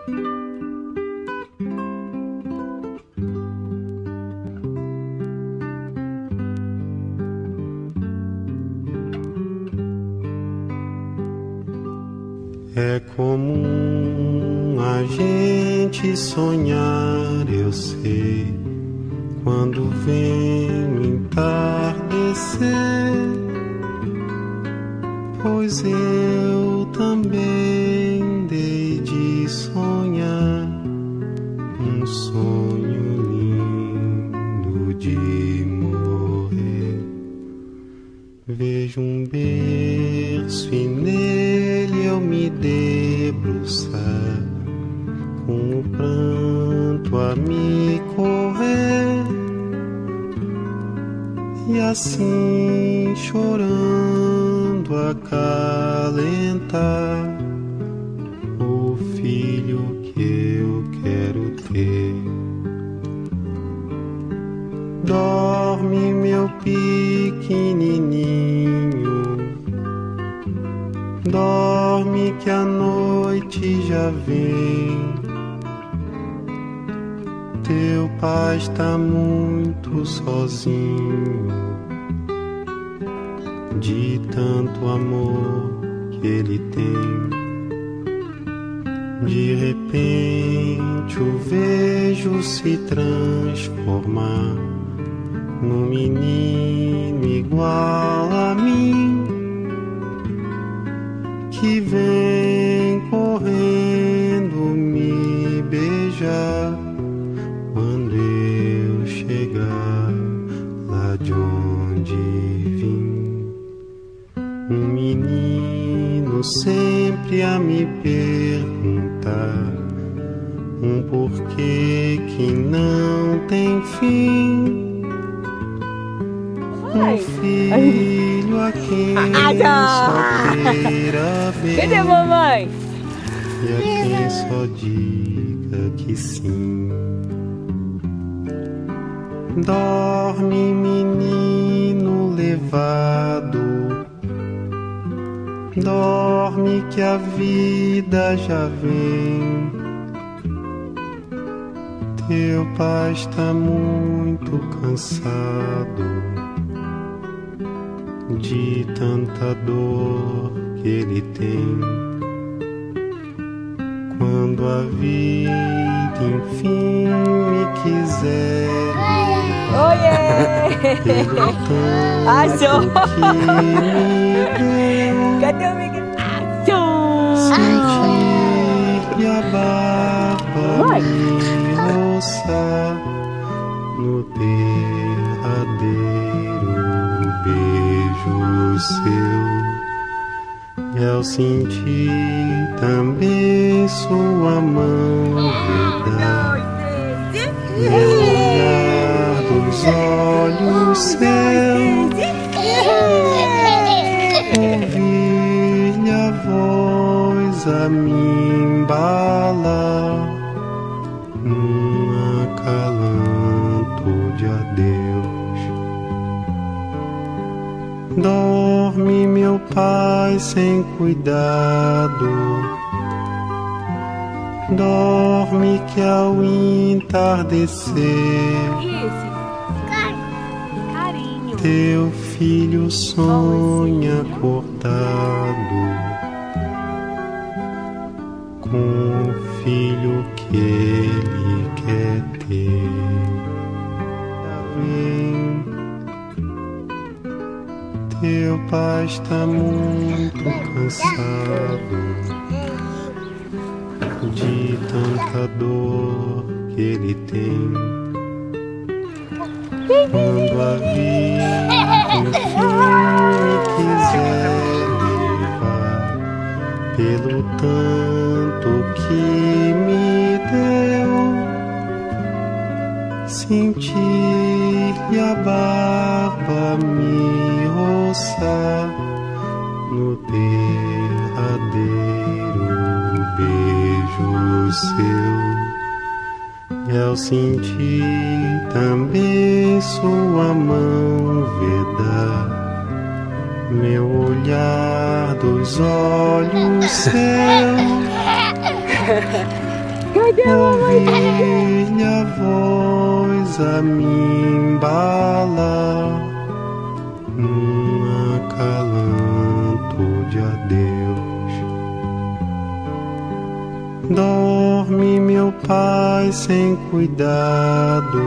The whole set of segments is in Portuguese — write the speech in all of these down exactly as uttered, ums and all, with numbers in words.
É comum a gente sonhar, eu sei, quando vem o entardecer, pois eu também dei de sonhar um sonho lindo de morrer. Vejo um berço e nele eu me debruçar, com o pranto a me correr, e assim chorando acalentar o filho que eu quero ter. Dorme, meu pequenininho, dorme que a noite já vem. Teu pai está muito sozinho, de tanto amor que ele tem. De repente o vejo se transformar num menino igual a mim, que vem correndo me beijar quando eu chegar lá de onde vim. Um menino sempre a me perguntar um porquê que não tem fim. Um filho a quem só queira bem, cadê a mamãe? E a quem só diga que sim. Dorme, menino levado, dorme que a vida já vem. Teu pai está muito cansado de tanta dor que ele tem. Quando a vida enfim me quiser Oiê! pelo tanto Achou! que me deu, Cadê o Miguel? Achou! sentir a barba Vai. me roçar no derradeiro beijo seu, e ao sentir também sua mão vedar meu olhar dos olhos seus, ouvir-lhe a voz a me embalar num acalanto de adeus. Dorme, meu pai, sem cuidado, dorme que ao entardecer Isso! Carinho! teu filho sonha acordado com o filho que ele quer ter. Vem, teu pai está muito cansado de tanta dor que ele tem. Quando a vida enfim me quiser levar pelo tanto que me deu, sentir-lhe a barba me roçar no derradeiro beijo seu, e ao sentir também sua mão vedar meu olhar dos olhos seus, Cadê a mamãe? Ovelha voz a me embalar num acalanto de adeus. Dorme, meu pai, sem cuidado.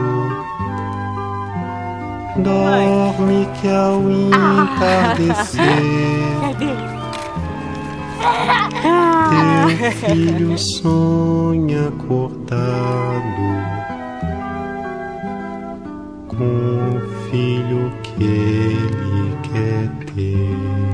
Dorme que ao entardecer teu filho sonha acordado com o filho que ele quer ter.